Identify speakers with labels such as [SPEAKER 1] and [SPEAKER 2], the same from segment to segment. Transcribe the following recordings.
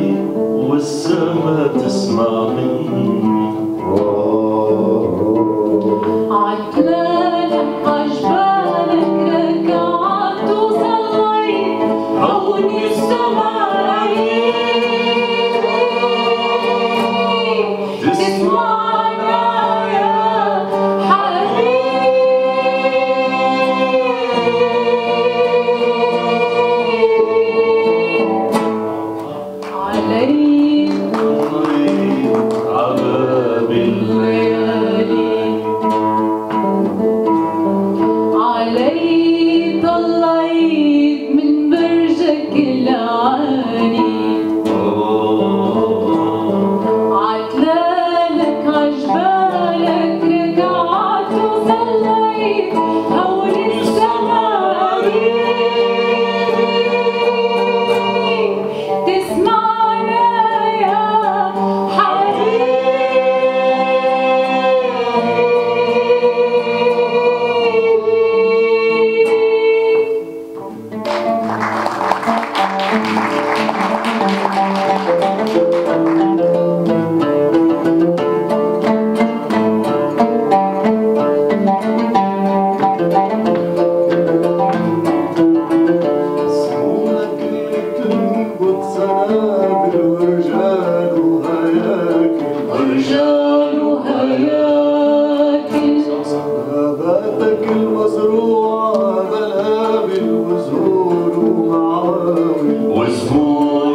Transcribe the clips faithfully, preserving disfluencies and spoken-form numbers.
[SPEAKER 1] والسما تسمع مني.
[SPEAKER 2] عجبالك عجبالك ركعت وصليت هون السماعين تسمعنا يا حبيبي. عليك
[SPEAKER 1] عباب
[SPEAKER 2] الليالي علي طلعت من برجك العالي. عتلالك عجبالك ركعت وصليت هون السماعين تسمعنا يا ورجال وهياكل
[SPEAKER 1] غاباتك المزروعة بلابل وزهور ومعاول
[SPEAKER 2] وزهور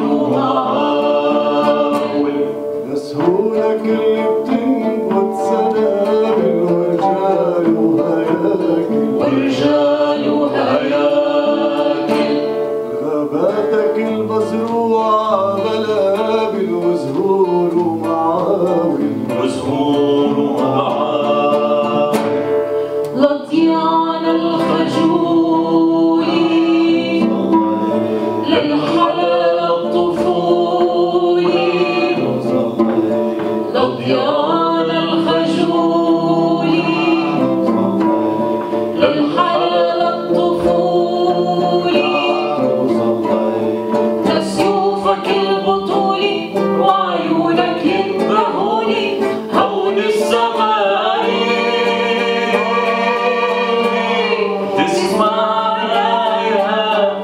[SPEAKER 2] ومعاول
[SPEAKER 1] يسهولك اللي بتنبت سنابل ورجال وهياكل
[SPEAKER 2] ورجال وهياكل
[SPEAKER 1] غاباتك المزروعة بلابل وزهور ومعاول
[SPEAKER 2] وزهور ومعاول لطيان الخجولي للحلال الطفولي لطيان الخجولي للحلال الطفولي لسيوفك البطولي وعيونك ينبهوني هون السماعين تسمعنا يا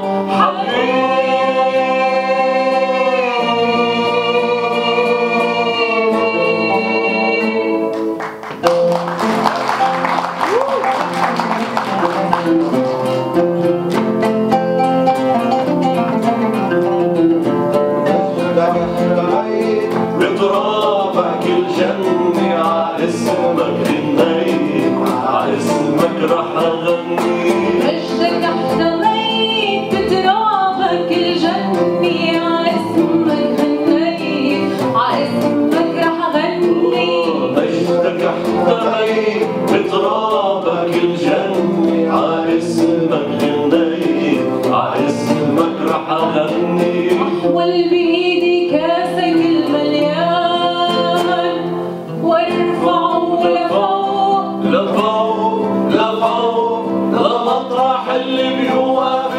[SPEAKER 1] بترابك الجنة عاسمك غنيت عاسمك رح أغني.
[SPEAKER 2] مجدك احتميت بترابك الجني عاسمك غنيت عاسمك رح غني.
[SPEAKER 1] مجدك احتميت بترابك الجنة عاسمك غنيت عاسمك رح أغني.
[SPEAKER 2] احول بإيدي كاسك المليان وارفعه لفوق
[SPEAKER 1] لفوق لفوق لمطرح اللي بيوقف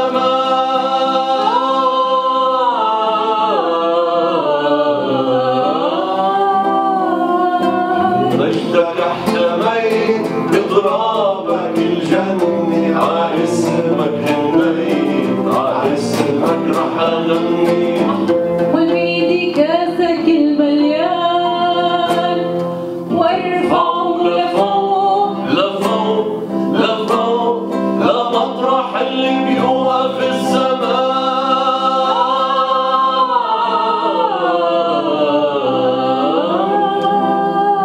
[SPEAKER 1] السماء. مجدك احتميت بترابك الجنة عاسمك غنيت عاسمك رح أغني.
[SPEAKER 2] وبإيدي كاسك المليان وارفعه لفوق
[SPEAKER 1] لفوق لفوق لمطرح اللي بيوقف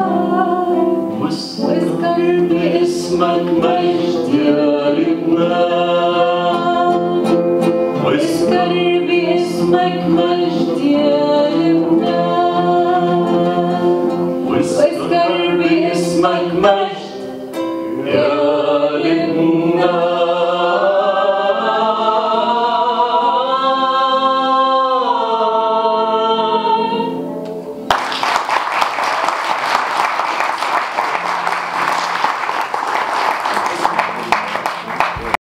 [SPEAKER 1] السماء. واسكن باسمك مجد يا لبنان.